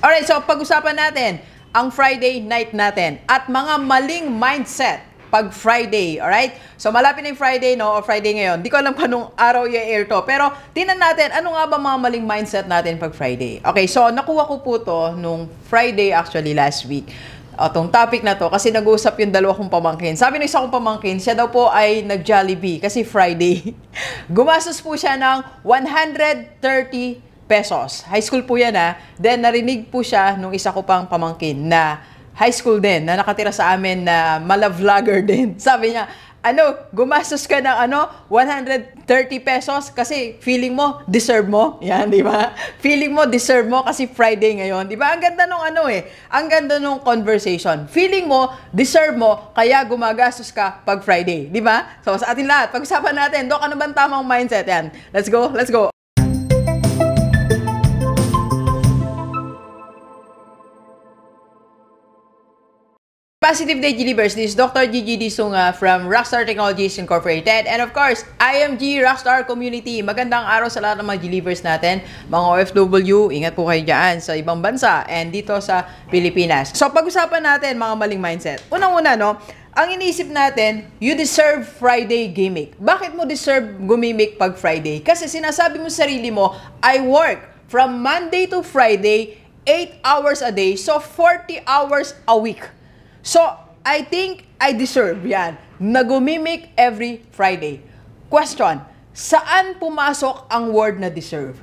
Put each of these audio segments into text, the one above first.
Alright, so pag-usapan natin ang Friday night natin at mga maling mindset pag Friday, alright? So malapit na yung Friday, no? O Friday ngayon. Di ko alam kung anong araw i-air to. Pero tingnan natin, ano nga ba mga maling mindset natin pag Friday? Okay, so nakuha ko po to nung Friday actually last week. Itong topic na to kasi nag-uusap yung dalawa kong pamangkin. Sabi ng isa kong pamangkin, siya daw po ay nag-Jollibee kasi Friday. Gumastos po siya ng 130 pesos. High school po yan ha. Then narinig po siya nung isa ko pang pamangkin na high school din, na nakatira sa amin na mala-vlogger din. Sabi niya, gumastos ka ng 130 pesos kasi feeling mo, deserve mo. Yan, di ba? Feeling mo, deserve mo kasi Friday ngayon. Di ba? Ang ganda nung ang ganda nung conversation. Feeling mo, deserve mo, kaya gumagastos ka pag Friday. Di ba? So, sa atin lahat, pag-usapan natin, Dok, ano ba tamang mindset? Yan. Let's go, let's go. Positive Day Gilibers, this is Dr. Gigi Disunga from Rockstar Technologies Incorporated. And of course, IMG Rockstar Community. Magandang araw sa lahat ng mga Gilibers natin. Mga OFW, ingat po kayo dyan sa ibang bansa and dito sa Pilipinas. So pag-usapan natin mga maling mindset. Unang-una, ang iniisip natin, you deserve Friday gimmick. Bakit mo deserve gumimik pag Friday? Kasi sinasabi mo sa sarili mo, I work from Monday to Friday, 8 hours a day, so 40 hours a week. So, I think I deserve yan na gumimik every Friday. Question, saan pumasok ang word na deserve?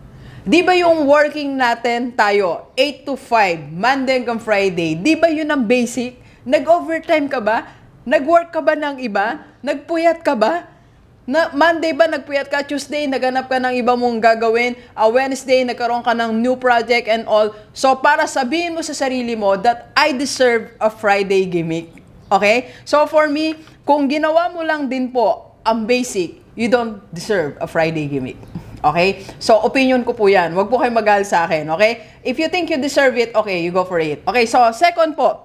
Di ba yung working natin tayo, 8 to 5, Monday hanggang Friday, di ba yun ang basic? Nag-overtime ka ba? Nag-work ka ba ng iba? Nagpuyat ka ba? Na Monday ba nagpuyat ka? Tuesday, naganap ka ng iba mong gagawin. Wednesday, nagkaroon ka ng new project and all. So, para sabihin mo sa sarili mo that I deserve a Friday gimmick. Okay? So, for me, kung ginawa mo lang din po ang basic, you don't deserve a Friday gimmick. Okay? So, opinion ko po yan. Huwag po kayo magalit sa akin. Okay? If you think you deserve it, okay, you go for it. Okay, so, second po,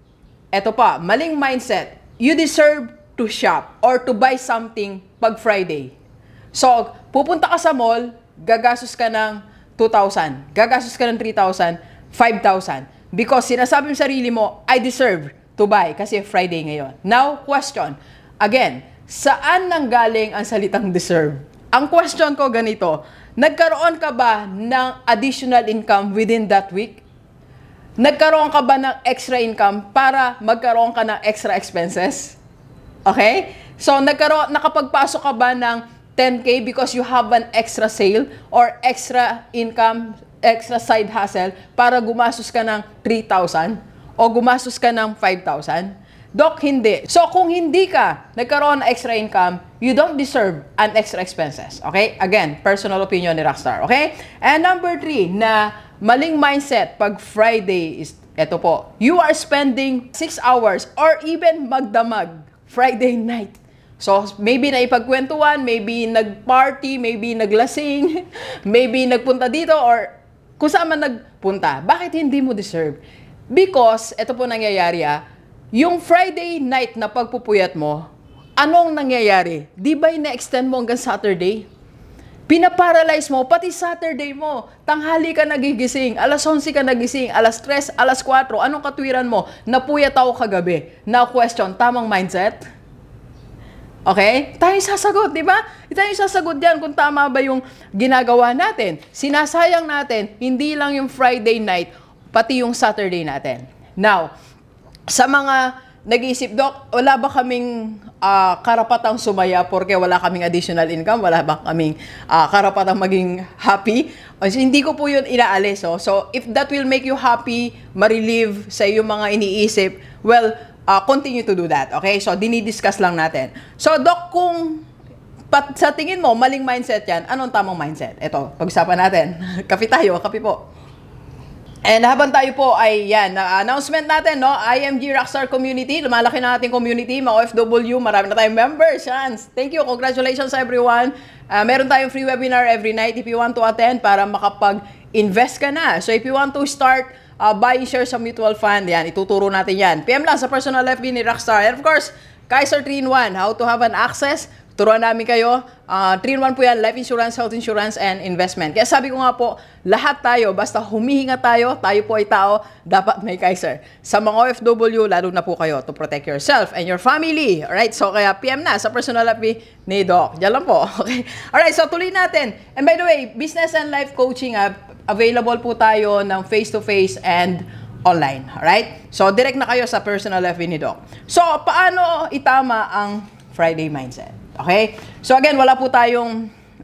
eto pa, maling mindset. You deserve to shop or to buy something pag Friday. So, pupunta ka sa mall, gagastos ka ng 2,000, gagastos ka ng 3,000, 5,000. Because sinasabi mo sa sarili mo, I deserve to buy kasi Friday ngayon. Now, question. Again, saan nanggaling ang salitang deserve? Ang question ko ganito, nagkaroon ka ba ng additional income within that week? Nagkaroon ka ba ng extra income para magkaroon ka ng extra expenses? Okay? So, nakapagpasok ka ba ng 10K because you have an extra sale or extra income, extra side hustle para gumastos ka ng 3,000 o gumastos ka ng 5,000? Dok, hindi. So, kung hindi ka nagkaroon ng extra income, you don't deserve an extra expenses. Okay? Again, personal opinion ni Rockstar. Okay? And number 3, na maling mindset pag Friday is, eto po, you are spending 6 hours or even magdamag Friday night. So, maybe naipagkwentuhan, maybe nag-party, maybe naglasing, maybe nagpunta dito, or kung saan man nagpunta. Bakit hindi mo deserve? Because, ito po nangyayari yung Friday night na pagpupuyat mo, anong nangyayari? Di ba ina-extend mo hanggang Saturday? Pinaparalyze mo, pati Saturday mo. Tanghali ka nagigising, alas 11 ka nagising, alas 3, alas 4, anong katwiran mo? Napuyat ako kagabi. Now question, tamang mindset? Okay? Tayo sasagot, di ba? Tayo sasagot yan kung tama ba yung ginagawa natin. Sinasayang natin, hindi lang yung Friday night, pati yung Saturday natin. Now, sa mga nag-iisip, Dok, wala ba kaming karapatang sumaya porque wala kaming additional income? Wala ba kaming karapatang maging happy? Hindi ko po yun inaalis. So, if that will make you happy, ma-relieve sa iyong mga iniisip, well, continue to do that. Okay? So, dinidiscuss lang natin. So, Dok, kung sa tingin mo, maling mindset yan, anong tamang mindset? Ito, pag-usapan natin. Kape tayo, kape po. And habang tayo po ay yan, announcement natin, IMG Rockstar Community, lumalaki na ating community, mga OFW, marami na tayong members. Yan. Thank you, congratulations everyone. Meron tayong free webinar every night if you want to attend para makapag-invest ka na. So if you want to start buying shares sa mutual fund, yan, ituturo natin yan. PM lang sa personal FB ni Rockstar. And of course, Kaiser 3-in-1, how to have an access Turuan namin kayo. 3-in-1 po yan, life insurance, health insurance, and investment. Kaya sabi ko nga po, lahat tayo, basta humihinga tayo, tayo po ay tao, dapat may Kaiser. Sa mga OFW, lalo na po kayo to protect yourself and your family. Alright, so kaya PM na sa personal FB ni Doc. Diyan lang po. Okay. Alright, so tuloy natin. And by the way, business and life coaching, available po tayo ng face-to-face and online. Alright? So, direct na kayo sa personal FB ni Doc. So, paano itama ang Friday mindset? Okay? So, again, wala po tayong,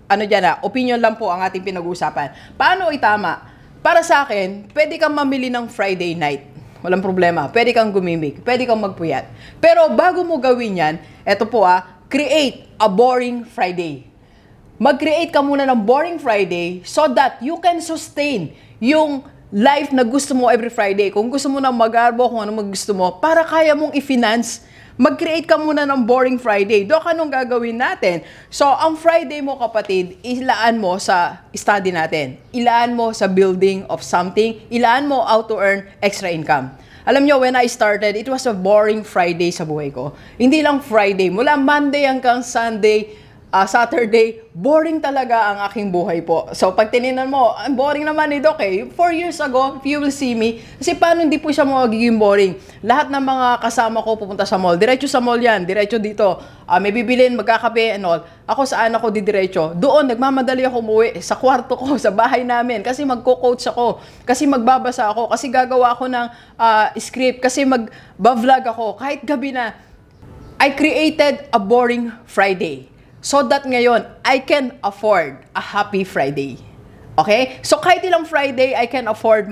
opinion lang po ang ating pinag-uusapan. Paano itama? Para sa akin, pwede kang mamili ng Friday night. Walang problema. Pwede kang gumimik. Pwede kang magpuyat. Pero, bago mo gawin yan, eto po create a boring Friday. Mag-create ka muna ng boring Friday so that you can sustain yung life na gusto mo every Friday. Kung gusto mo na mag-arbo, kung ano gusto mo, para kaya mong i-finance, mag-create ka muna ng boring Friday. Dok, anong gagawin natin? So, ang Friday mo, kapatid, ilaan mo sa study natin. Ilaan mo sa building of something. Ilaan mo how to earn extra income. Alam nyo, when I started, it was a boring Friday sa buhay ko. Hindi lang Friday. Mula Monday hanggang Sunday, Saturday, boring talaga ang aking buhay po. So, pag tininan mo, boring naman ni Doc eh. 4 years ago, if you will see me, kasi paano hindi po siya magiging boring? Lahat ng mga kasama ko pupunta sa mall. Diretso sa mall yan, diretso dito. May bibilin, magkakape and all. Ako saan ako didiretso? Doon, nagmamadali ako umuwi sa kwarto ko, sa bahay namin. Kasi magko-coach ako. Kasi magbabasa ako. Kasi gagawa ako ng script. Kasi mag-vlog ako. Kahit gabi na. I created a boring Friday. So that ngayon, I can afford a happy Friday. Okay? So kahit ilang Friday, I can afford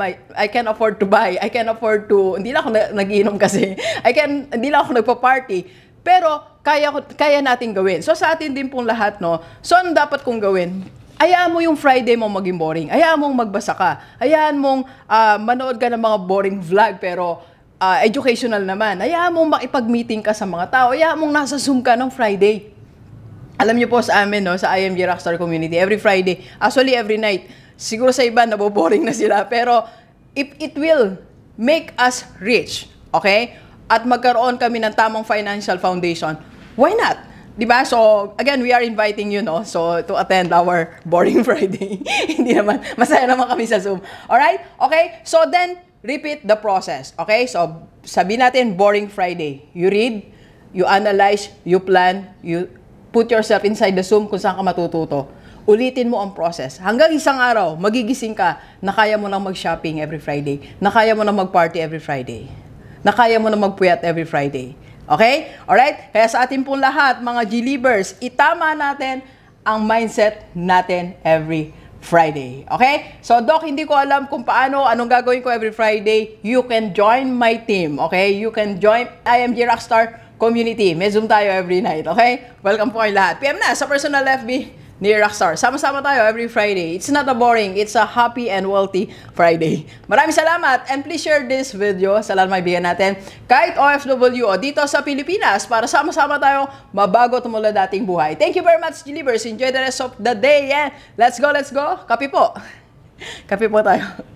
to buy, I can afford to, hindi lang ako nag-iinom kasi, hindi lang ako nagpa-party, pero kaya natin gawin. So sa atin din pong lahat, no? So ano dapat kong gawin? Hayaan mo yung Friday mo maging boring. Hayaan mong magbasa ka. Hayaan mong manood ka ng mga boring vlog, pero educational naman. Hayaan mong makipag-meeting ka sa mga tao. Hayaan mong nasa Zoom ka ng Friday. Alam niyo po sa amin, no, sa IMG Rockstar Community, every Friday, actually every night, siguro sa iba, naboboring na sila, pero if it will make us rich, okay? At magkaroon kami ng tamang financial foundation, why not? Diba? So, again, we are inviting you, no? So, to attend our boring Friday. Hindi naman, masaya naman kami sa Zoom. Alright? Okay? So, then, repeat the process. Okay? So, sabihin natin, boring Friday. You read, you analyze, you plan, you put yourself inside the Zoom kung saan ka matututo. Ulitin mo ang process. Hanggang isang araw, magigising ka na kaya mo nang mag-shopping every Friday, na kaya mo nang mag-party every Friday, na kaya mo nang magpuyat every Friday. Okay? Alright? Kaya sa atin pong lahat, mga G-Leavers, itama natin ang mindset natin every Friday. Okay? So, Doc, hindi ko alam kung anong gagawin ko every Friday. You can join my team. Okay? You can join IMG Rockstar Community. May Zoom tayo every night, okay? Welcome po kayo lahat. PM na sa personal FB ni Rockstar. Sama-sama tayo every Friday. It's not a boring, it's a happy and wealthy Friday. Maraming salamat and please share this video sa lahat ng bigyan natin. Kahit OFW o dito sa Pilipinas para sama-sama tayo mabago tumula dating buhay. Thank you very much, G-Leavers. Enjoy the rest of the day and let's go, let's go. Kape po. Kape po tayo.